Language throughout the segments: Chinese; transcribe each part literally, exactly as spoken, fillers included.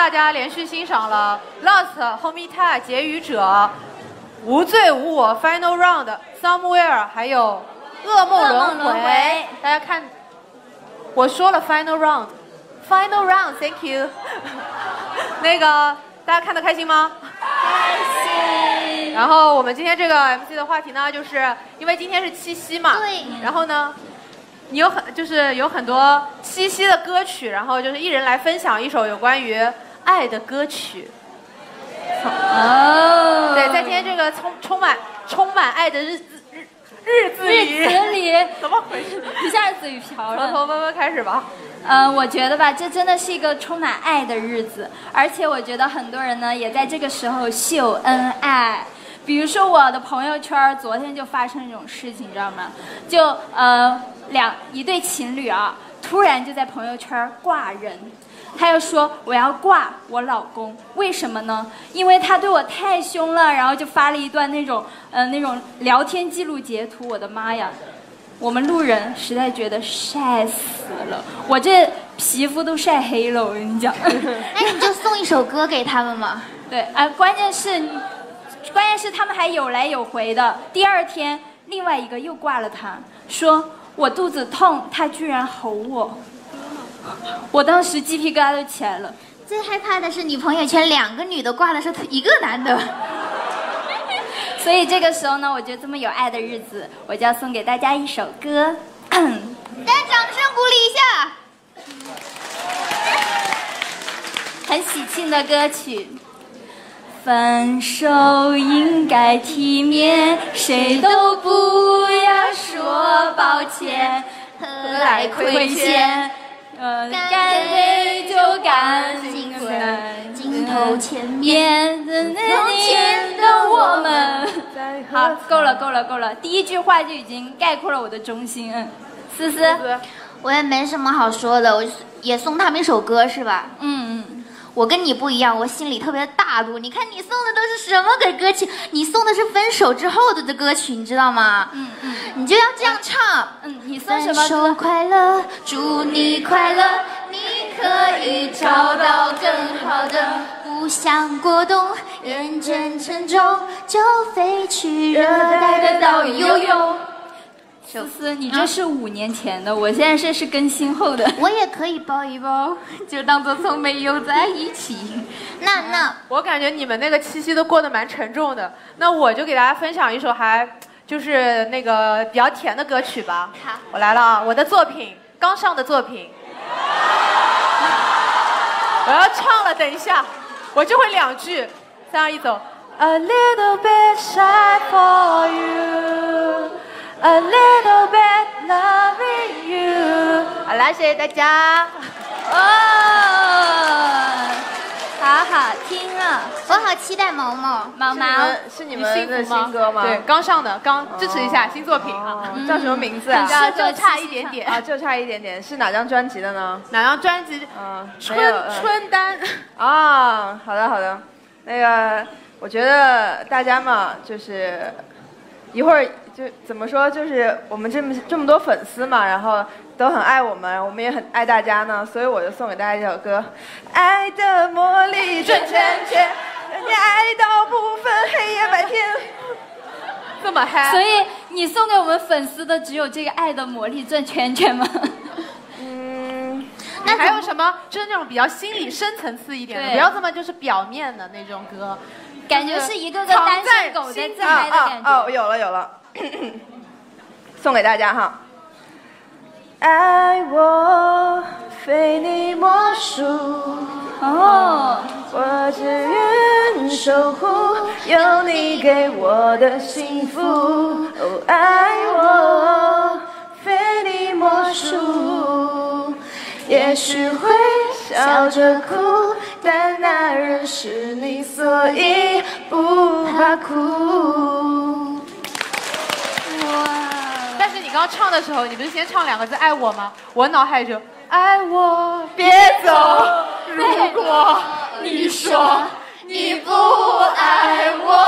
大家连续欣赏了 Lost、Homie Tag、结语者、无罪无我、Final Round、Somewhere， 还有噩梦轮回。大家看，我说了 Final Round，Final Round，Thank you 。那个大家看得开心吗？开心。然后我们今天这个 M C 的话题呢，就是因为今天是七夕嘛，对。然后呢？你有很就是有很多七夕的歌曲，然后就是一人来分享一首有关于爱的歌曲。哦，对，在今天这个充充满充满爱的日子日日子里， 日子里怎么回事？ 一下嘴瓢了。 从头慢慢开始吧。 嗯、呃，我觉得吧，这真的是一个充满爱的日子，而且我觉得很多人呢也在这个时候秀恩爱。比如说我的朋友圈昨天就发生这种事情，你知道吗？就呃两一对情侣啊，突然就在朋友圈挂人，他又说我要挂我老公，为什么呢？因为他对我太凶了，然后就发了一段那种呃那种聊天记录截图，我的妈呀！我们路人实在觉得晒死了，我这皮肤都晒黑了，我跟你讲。 哎，你就送一首歌给他们嘛。 对啊、呃，关键是。关键是他们还有来有回的。第二天，另外一个又挂了他，说我肚子痛，他居然吼我，我当时鸡皮疙瘩都起来了。 最害怕的是你朋友圈两个女的挂的是一个男的。 所以这个时候呢，我觉得这么有爱的日子，我就要送给大家一首歌。大家掌声鼓励一下。很喜庆的歌曲。分手应该体面，谁都不要说抱歉，何来亏欠？呃，干杯就干净分，镜头前面的从前的我们。好，够了，够了，够了！第一句话就已经概括了我的衷心。嗯，思思， 我也没什么好说的，我也送他们一首歌，是吧？嗯嗯。我跟你不一样，我心里特别大度。你看你送的都是什么个歌曲？你送的是分手之后的的歌曲，你知道吗？嗯嗯，你就要这样唱。 嗯，你送什么歌？ 分手快乐，祝你快乐，你可以找到更好的。不想过冬，认真沉重，就飞去热带的岛屿游泳。 思思，你这是五年前的，我现在这是更新后的。 我也可以抱一抱，就当做从没有在一起。那那， 我感觉你们那个七夕都过得蛮沉重的，那我就给大家分享一首还就是那个比较甜的歌曲吧。好，我来了啊，我的作品，刚上的作品。我要唱了，等一下，我就会两句，三二一走。A little bit shy for you。A little bit loving you。好啦，谢谢大家。 哦，好好听啊！ 我好期待毛毛毛毛， 是你们的新歌吗？ 对，刚上的，刚支持一下新作品啊。 叫什么名字啊？ 就差一点点啊，就差一点点。是哪张专辑的呢？ 哪张专辑？嗯，春春丹。 啊，好的好的。那个，我觉得大家嘛，就是一会儿。就怎么说，就是我们这么这么多粉丝嘛，然后都很爱我们，我们也很爱大家呢，所以我就送给大家这首歌，《爱的魔力转圈圈，让你爱到不分黑夜白天》。 这么嗨！ 所以你送给我们粉丝的只有这个《爱的魔力转圈圈》吗？ 嗯，那还有什么？就是那种比较心理深层次一点的，不要这么就是表面的那种歌， 感觉是一个个单身狗在自嗨的感觉。 哦，有了有了。送给大家哈，爱我非你莫属，哦，我只愿守护有你给我的幸福。哦，爱我非你莫属，也许会笑着哭，但那人是你，所以不怕哭。 但是你刚刚唱的时候，你不是先唱两个字“爱我”吗？我脑海就爱我， 别走。如果你说你不爱我，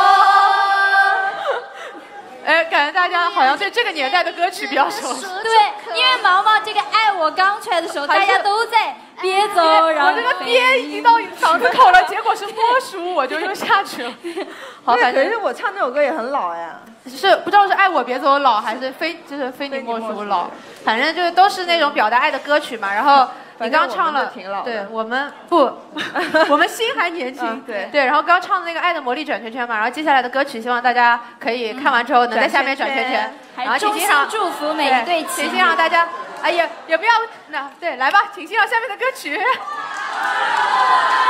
哎，感觉大家好像对这个年代的歌曲比较熟悉。 对，因为毛毛这个“爱我”刚出来的时候，大家都在别走，然后我这个憋已经到嗓子口了，结果是摸熟，我就又下去了。好，反正可是我唱那首歌也很老呀。 是不知道是爱我别走老还是非就是非你莫属老，反正就是都是那种表达爱的歌曲嘛。然后你刚唱了，对我们不，我们心还年轻，对对。然后刚唱的那个《爱的魔力转圈圈》嘛，然后接下来的歌曲希望大家可以看完之后能在下面转圈圈，然后衷心祝福每一对情侣， 请欣赏大家，哎呀也不要那对来吧，请欣赏下面的歌曲。